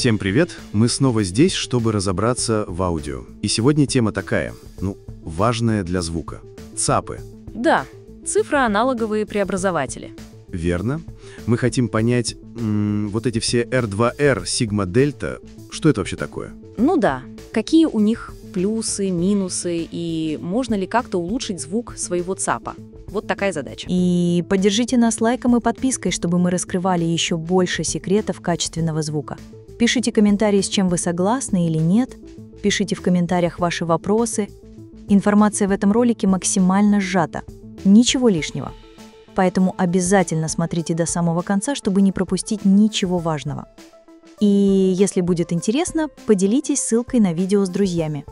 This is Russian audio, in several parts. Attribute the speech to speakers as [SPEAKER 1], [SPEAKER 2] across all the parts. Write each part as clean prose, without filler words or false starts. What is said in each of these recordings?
[SPEAKER 1] Всем привет! Мы снова здесь, чтобы разобраться в аудио. И сегодня тема такая, важная для звука. ЦАПы.
[SPEAKER 2] Да, цифроаналоговые преобразователи.
[SPEAKER 1] Верно. Мы хотим понять, вот эти все R2R, сигма, дельта, что это вообще такое?
[SPEAKER 2] Ну да, какие у них плюсы, минусы, и можно ли как-то улучшить звук своего ЦАПа? Вот такая задача.
[SPEAKER 3] И поддержите нас лайком и подпиской, чтобы мы раскрывали еще больше секретов качественного звука. Пишите комментарии, с чем вы согласны или нет. Пишите в комментариях ваши вопросы. Информация в этом ролике максимально сжата. Ничего лишнего. Поэтому обязательно смотрите до самого конца, чтобы не пропустить ничего важного. И если будет интересно, поделитесь ссылкой на видео с друзьями.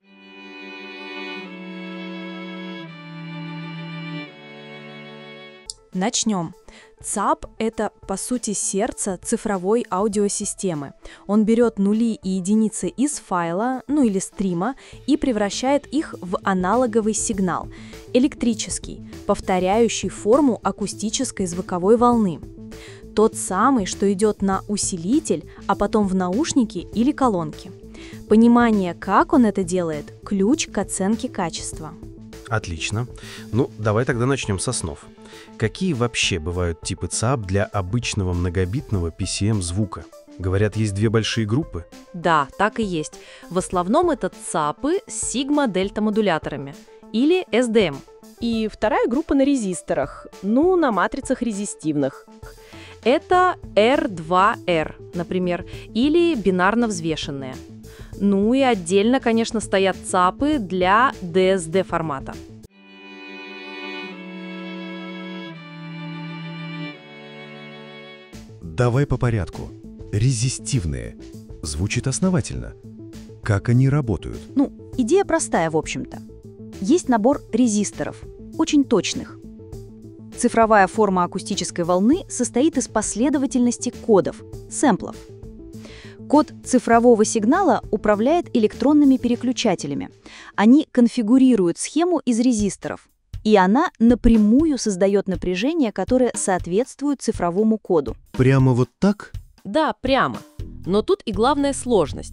[SPEAKER 4] Начнем. ЦАП – это, по сути, сердце цифровой аудиосистемы. Он берет нули и единицы из файла, или стрима, и превращает их в аналоговый сигнал, электрический, повторяющий форму акустической звуковой волны. Тот самый, что идет на усилитель, а потом в наушники или колонки. Понимание, как он это делает – ключ к оценке качества.
[SPEAKER 5] Отлично. Давай тогда начнем с основ. Какие вообще бывают типы ЦАП для обычного многобитного PCM-звука? Говорят, есть две большие группы?
[SPEAKER 2] Да, так и есть. В основном это ЦАПы с сигма-дельта-модуляторами, или SDM.
[SPEAKER 6] И вторая группа на резисторах, на матрицах резистивных.
[SPEAKER 2] Это R2R, например, или бинарно взвешенные. И отдельно, конечно, стоят ЦАПы для DSD формата.
[SPEAKER 7] Давай по порядку. Резистивные. Звучит основательно. Как они работают?
[SPEAKER 3] Идея простая, в общем-то. Есть набор резисторов, очень точных. Цифровая форма акустической волны состоит из последовательности кодов, сэмплов. Код цифрового сигнала управляет электронными переключателями. Они конфигурируют схему из резисторов, и она напрямую создает напряжение, которое соответствует цифровому коду.
[SPEAKER 7] Прямо вот так?
[SPEAKER 2] Да, прямо. Но тут и главная сложность.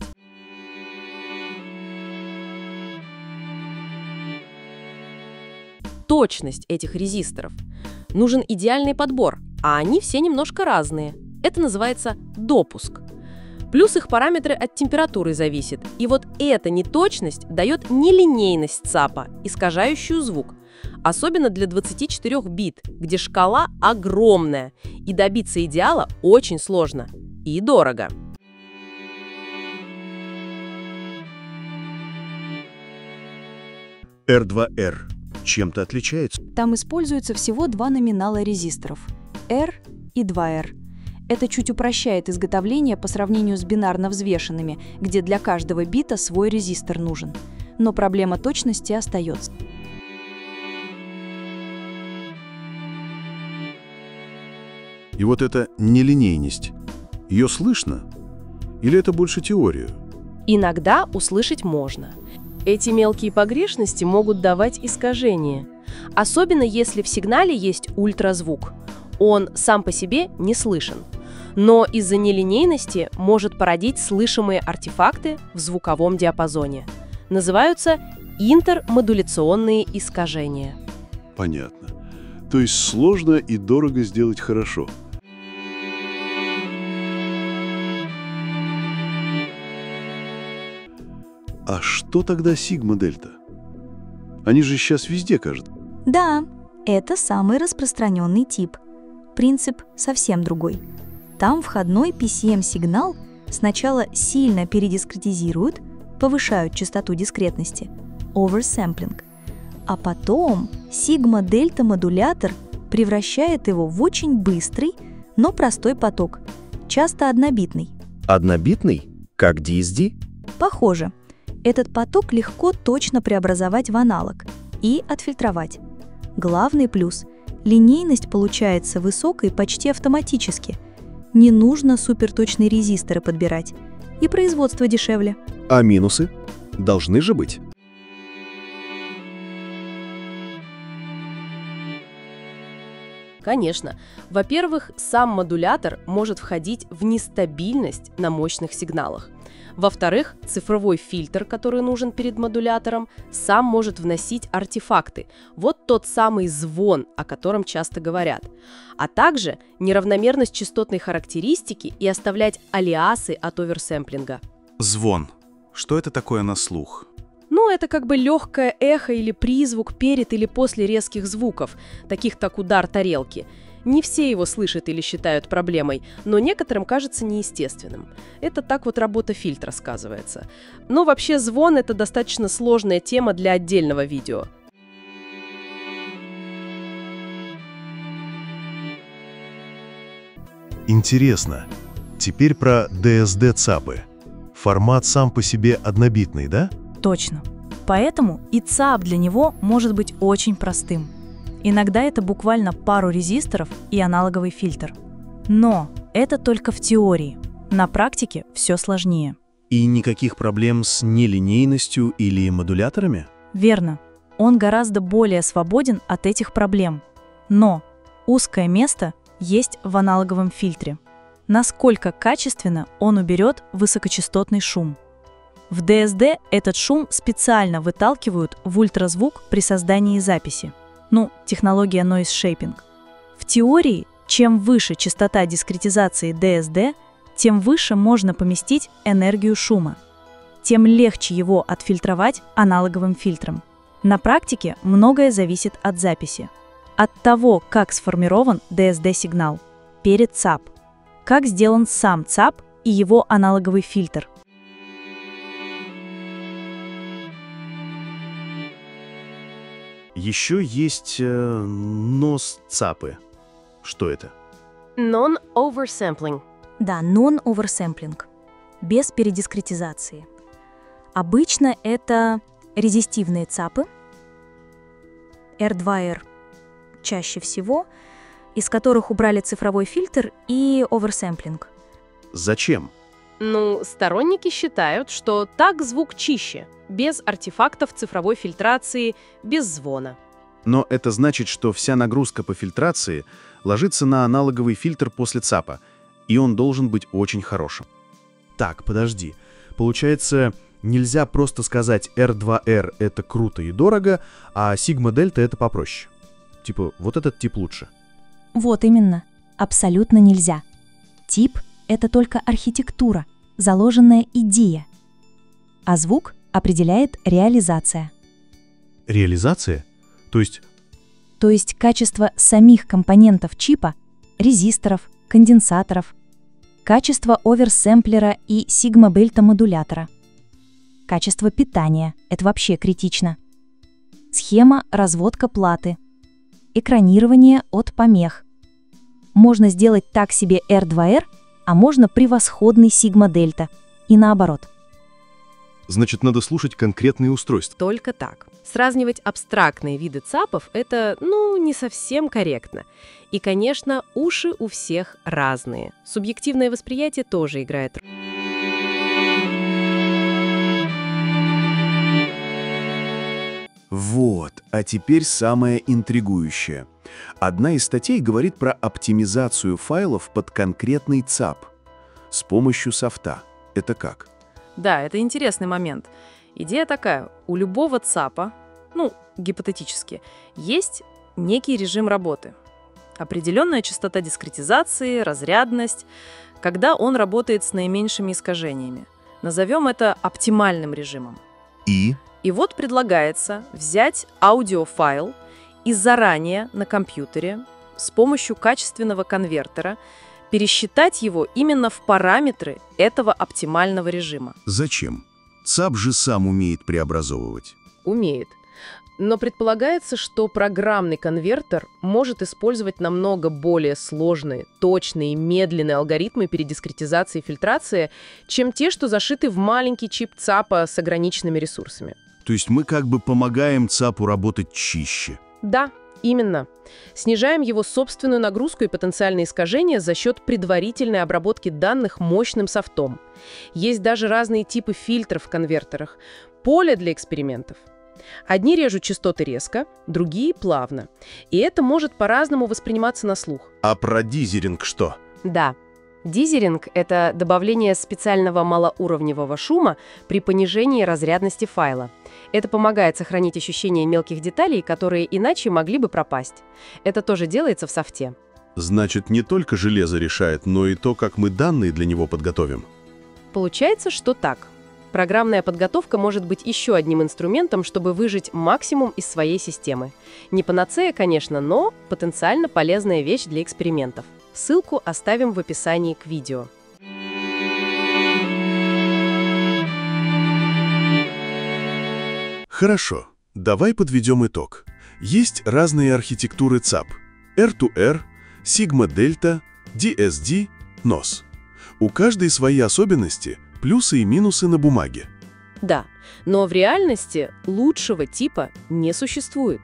[SPEAKER 2] Точность этих резисторов. Нужен идеальный подбор, а они все немножко разные. Это называется допуск. Плюс их параметры от температуры зависят. И вот эта неточность дает нелинейность ЦАПа, искажающую звук. Особенно для 24 бит, где шкала огромная, и добиться идеала очень сложно и дорого.
[SPEAKER 7] R2R чем-то отличается?
[SPEAKER 3] Там используется всего два номинала резисторов – R и 2R. Это чуть упрощает изготовление по сравнению с бинарно взвешенными, где для каждого бита свой резистор нужен. Но проблема точности остается.
[SPEAKER 7] И вот эта нелинейность, ее слышно? Или это больше теория?
[SPEAKER 6] Иногда услышать можно. Эти мелкие погрешности могут давать искажения. Особенно если в сигнале есть ультразвук. Он сам по себе не слышен. Но из-за нелинейности может породить слышимые артефакты в звуковом диапазоне. Называются интермодуляционные искажения.
[SPEAKER 8] Понятно. То есть сложно и дорого сделать хорошо. А что тогда сигма-дельта? Они же сейчас везде, кажется.
[SPEAKER 3] Да, это самый распространенный тип. Принцип совсем другой. Там входной PCM-сигнал сначала сильно передискретизируют, повышают частоту дискретности, oversampling, а потом сигма-дельта-модулятор превращает его в очень быстрый, но простой поток, часто однобитный.
[SPEAKER 5] Однобитный? Как DSD?
[SPEAKER 3] Похоже. Этот поток легко точно преобразовать в аналог и отфильтровать. Главный плюс – линейность получается высокой почти автоматически. Не нужно суперточные резисторы подбирать. И производство дешевле.
[SPEAKER 7] А минусы? Должны же быть.
[SPEAKER 6] Конечно. Во-первых, сам модулятор может входить в нестабильность на мощных сигналах. Во-вторых, цифровой фильтр, который нужен перед модулятором, сам может вносить артефакты. Вот тот самый звон, о котором часто говорят. А также неравномерность частотной характеристики и оставлять алиасы от оверсэмплинга.
[SPEAKER 1] Звон. Что это такое на слух?
[SPEAKER 6] Ну, это как бы легкое эхо или призвук перед или после резких звуков, таких как удар тарелки. Не все его слышат или считают проблемой, но некоторым кажется неестественным. Это так вот работа фильтра сказывается. Но вообще звон – это достаточно сложная тема для отдельного видео.
[SPEAKER 8] Интересно. Теперь про DSD-ЦАПы. Формат сам по себе однобитный, да?
[SPEAKER 3] Точно. Поэтому и ЦАП для него может быть очень простым. Иногда это буквально пару резисторов и аналоговый фильтр. Но это только в теории. На практике все сложнее.
[SPEAKER 1] И никаких проблем с нелинейностью или модуляторами?
[SPEAKER 3] Верно. Он гораздо более свободен от этих проблем. Но узкое место есть в аналоговом фильтре. Насколько качественно он уберет высокочастотный шум. В DSD этот шум специально выталкивают в ультразвук при создании записи. Технология Noise Shaping. В теории, чем выше частота дискретизации DSD, тем выше можно поместить энергию шума. Тем легче его отфильтровать аналоговым фильтром. На практике многое зависит от записи. От того, как сформирован DSD-сигнал перед ЦАП, как сделан сам ЦАП и его аналоговый фильтр.
[SPEAKER 1] Еще есть нос-цапы. Что это?
[SPEAKER 6] Non-oversampling.
[SPEAKER 3] Да, non-oversampling. Без передискретизации. Обычно это резистивные ЦАПы, R2R чаще всего, из которых убрали цифровой фильтр и оверсэмплинг.
[SPEAKER 1] Зачем?
[SPEAKER 6] Сторонники считают, что так звук чище, без артефактов цифровой фильтрации, без звона.
[SPEAKER 1] Но это значит, что вся нагрузка по фильтрации ложится на аналоговый фильтр после ЦАПа, и он должен быть очень хорошим. Так, подожди. Получается, нельзя просто сказать R2R — это круто и дорого, а сигма-дельта — это попроще. Типа, вот этот тип лучше.
[SPEAKER 3] Вот именно. Абсолютно нельзя. Тип — это только архитектура, заложенная идея. А звук определяет реализация.
[SPEAKER 1] Реализация? То есть
[SPEAKER 3] качество самих компонентов чипа, резисторов, конденсаторов, качество оверсэмплера и сигма-дельта-модулятора, качество питания — это вообще критично, схема разводка платы, экранирование от помех. Можно сделать так себе R2R, а можно превосходный сигма-дельта, и наоборот.
[SPEAKER 8] Значит, надо слушать конкретные устройства.
[SPEAKER 6] Только так. Сравнивать абстрактные виды ЦАПов – это, не совсем корректно. И, конечно, уши у всех разные. Субъективное восприятие тоже играет роль.
[SPEAKER 7] Вот, а теперь самое интригующее. Одна из статей говорит про оптимизацию файлов под конкретный ЦАП с помощью софта. Это как?
[SPEAKER 2] Да, это интересный момент. Идея такая. У любого ЦАПа, гипотетически, есть некий режим работы. Определенная частота дискретизации, разрядность, когда он работает с наименьшими искажениями. Назовем это оптимальным режимом. И вот предлагается взять аудиофайл и заранее на компьютере с помощью качественного конвертера пересчитать его именно в параметры этого оптимального режима.
[SPEAKER 7] Зачем? ЦАП же сам умеет преобразовывать.
[SPEAKER 6] Умеет. Но предполагается, что программный конвертер может использовать намного более сложные, точные и медленные алгоритмы передискретизации и фильтрации, чем те, что зашиты в маленький чип ЦАПа с ограниченными ресурсами.
[SPEAKER 7] То есть мы как бы помогаем ЦАПу работать чище.
[SPEAKER 6] Да, именно. Снижаем его собственную нагрузку и потенциальные искажения за счет предварительной обработки данных мощным софтом. Есть даже разные типы фильтров в конвертерах, поле для экспериментов. Одни режут частоты резко, другие плавно. И это может по-разному восприниматься на слух.
[SPEAKER 1] А про дизеринг что?
[SPEAKER 6] Да. Дизеринг — это добавление специального малоуровневого шума при понижении разрядности файла. Это помогает сохранить ощущение мелких деталей, которые иначе могли бы пропасть. Это тоже делается в софте.
[SPEAKER 1] Значит, не только железо решает, но и то, как мы данные для него подготовим.
[SPEAKER 6] Получается, что так. Программная подготовка может быть еще одним инструментом, чтобы выжать максимум из своей системы. Не панацея, конечно, но потенциально полезная вещь для экспериментов. Ссылку оставим в описании к видео.
[SPEAKER 7] Хорошо, давай подведем итог. Есть разные архитектуры ЦАП. R2R, Sigma Delta, DSD, NOS. У каждой свои особенности, плюсы и минусы на бумаге.
[SPEAKER 6] Да, но в реальности лучшего типа не существует.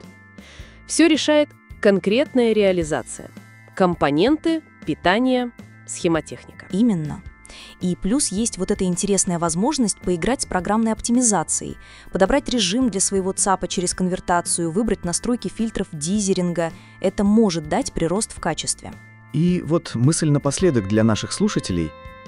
[SPEAKER 6] Все решает конкретная реализация. Компоненты, питание, схемотехника.
[SPEAKER 3] Именно. И плюс есть вот эта интересная возможность поиграть с программной оптимизацией, подобрать режим для своего ЦАПа через конвертацию, выбрать настройки фильтров дизеринга. Это может дать прирост в качестве.
[SPEAKER 9] И вот мысль напоследок для наших слушателей.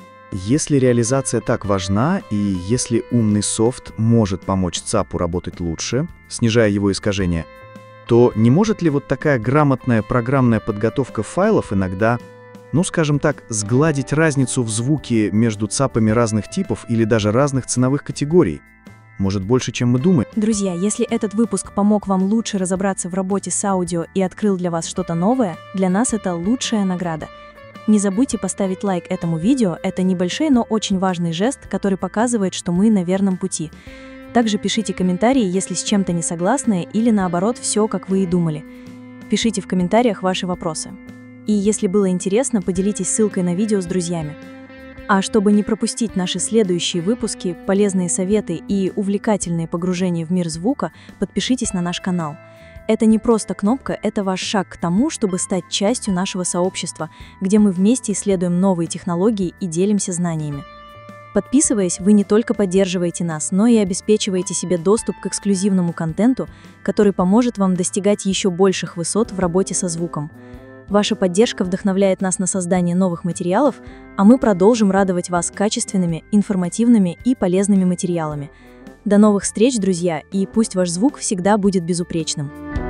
[SPEAKER 9] Если реализация так важна, и если умный софт может помочь ЦАПу работать лучше, снижая его искажения, то не может ли вот такая грамотная программная подготовка файлов иногда, ну скажем так, сгладить разницу в звуке между ЦАПами разных типов или даже разных ценовых категорий? Может, больше, чем мы думаем?
[SPEAKER 4] Друзья, если этот выпуск помог вам лучше разобраться в работе с аудио и открыл для вас что-то новое, для нас это лучшая награда. Не забудьте поставить лайк этому видео, это небольшой, но очень важный жест, который показывает, что мы на верном пути. Также пишите комментарии, если с чем-то не согласны или наоборот все, как вы и думали. Пишите в комментариях ваши вопросы. И если было интересно, поделитесь ссылкой на видео с друзьями. А чтобы не пропустить наши следующие выпуски, полезные советы и увлекательные погружения в мир звука, подпишитесь на наш канал. Это не просто кнопка, это ваш шаг к тому, чтобы стать частью нашего сообщества, где мы вместе исследуем новые технологии и делимся знаниями. Подписываясь, вы не только поддерживаете нас, но и обеспечиваете себе доступ к эксклюзивному контенту, который поможет вам достигать еще больших высот в работе со звуком. Ваша поддержка вдохновляет нас на создание новых материалов, а мы продолжим радовать вас качественными, информативными и полезными материалами. До новых встреч, друзья, и пусть ваш звук всегда будет безупречным.